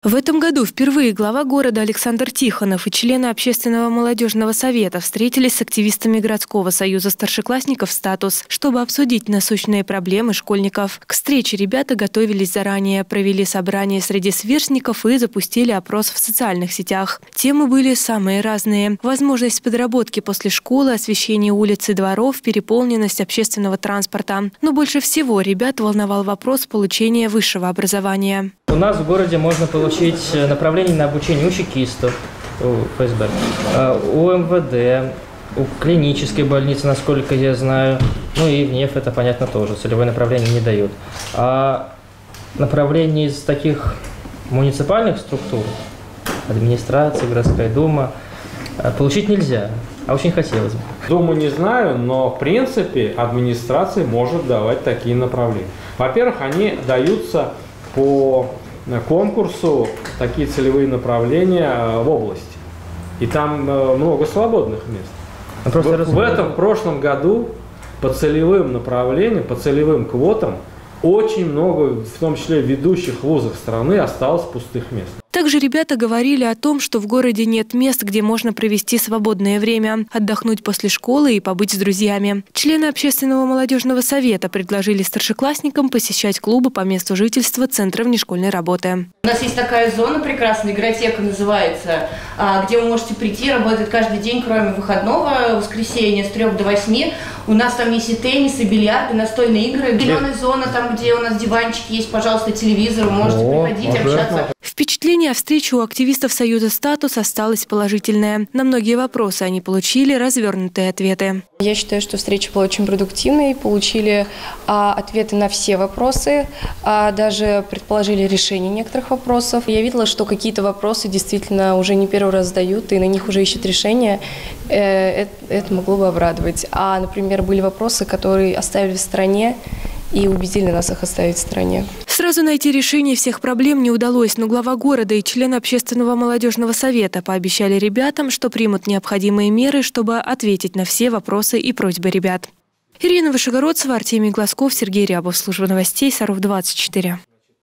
В этом году впервые глава города Александр Тихонов и члены Общественного молодежного совета встретились с активистами городского союза старшеклассников «Статус», чтобы обсудить насущные проблемы школьников. К встрече ребята готовились заранее, провели собрание среди сверстников и запустили опрос в социальных сетях. Темы были самые разные. Возможность подработки после школы, освещение улиц и дворов, переполненность общественного транспорта. Но больше всего ребят волновал вопрос получения высшего образования. У нас в городе можно получить направление на обучение у чекистов, у ФСБ, у МВД, у клинической больницы, насколько я знаю. Ну и в НЕФ это, понятно, тоже. Целевое направление не дают. А направление из таких муниципальных структур, администрация, городская дума, получить нельзя. А очень хотелось бы. Думу не знаю, но в принципе администрация может давать такие направления. Во-первых, они даются по конкурсу, такие целевые направления в области. И там много свободных мест. В прошлом году по целевым направлениям, по целевым квотам очень много, в том числе в ведущих вузах страны, осталось пустых мест. Также ребята говорили о том, что в городе нет мест, где можно провести свободное время, отдохнуть после школы и побыть с друзьями. Члены Общественного молодежного совета предложили старшеклассникам посещать клубы по месту жительства Центра внешкольной работы. У нас есть такая зона прекрасная, игротека называется, где вы можете прийти, работает каждый день, кроме выходного, воскресенья с 3 до 8. У нас там есть и теннис, и бильярд, и настольные игры. Зеленая зона, там, где у нас диванчики есть, пожалуйста, телевизор, вы можете приходить, общаться. Впечатление о встрече у активистов Союза «Статус» осталось положительное. На многие вопросы они получили развернутые ответы. Я считаю, что встреча была очень продуктивной, получили ответы на все вопросы, даже предположили решение некоторых вопросов. Я видела, что какие-то вопросы действительно уже не первый раз задают, и на них уже ищут решения. Это могло бы обрадовать. Например, были вопросы, которые оставили в стороне, и убедили нас их оставить в стороне. Сразу найти решение всех проблем не удалось, но глава города и члены Общественного молодежного совета пообещали ребятам, что примут необходимые меры, чтобы ответить на все вопросы и просьбы ребят. Ирина Вышегородцева, Артемий Глазков, Сергей Рябов. Служба новостей Саров 24.